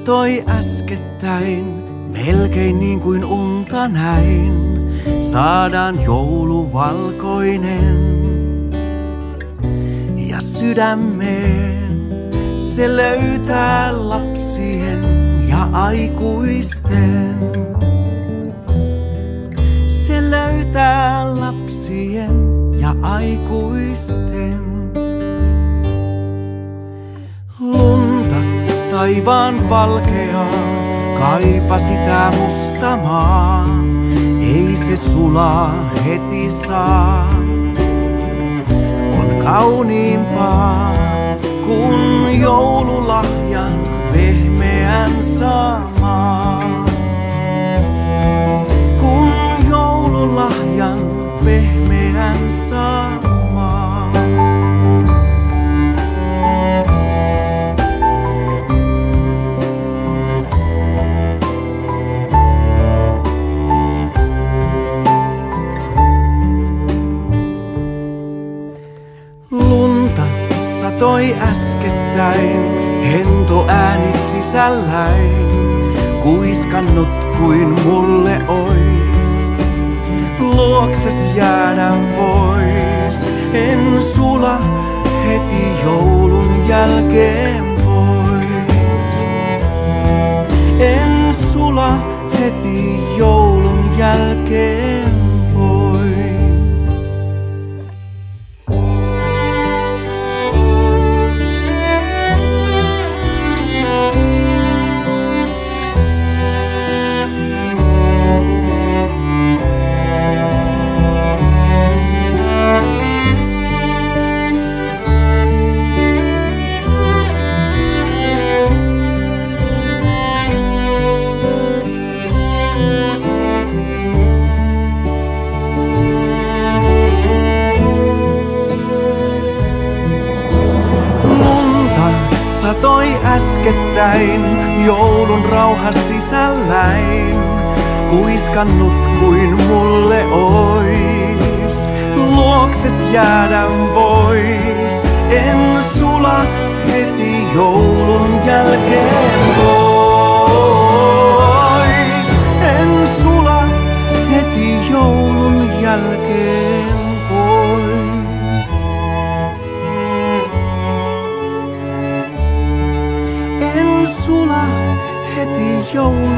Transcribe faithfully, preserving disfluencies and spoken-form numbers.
satoi äskettäin, melkein niin kuin unta näin. Saadaan joulu valkoinen ja sydämeen se löytää lapsien ja aikuisten. Se löytää lapsien ja aikuisten. Lunta taivaan valkeaa, kaipa sitä musta maa. Ei se sulaa heti saa. On kauniimpaa, kun joululahjan pehmeän saamaa. Kun joululahjan pehmeän saamaa. Lunta satoi äskettäin, hento ääni sisälläin, kuiskannut kuin mulle ois. Luokses jäädä vois, en sula heti joulun jälkeen pois. En sula heti joulun jälkeen pois. Satoi äskettäin, joulun rauha sisälläin, kuiskannut kuin mulle ois. Luokses jäädä vois, en sula heti joulun jälkeen pois. En sula heti joulun jälkeen pois. En sula heti joulun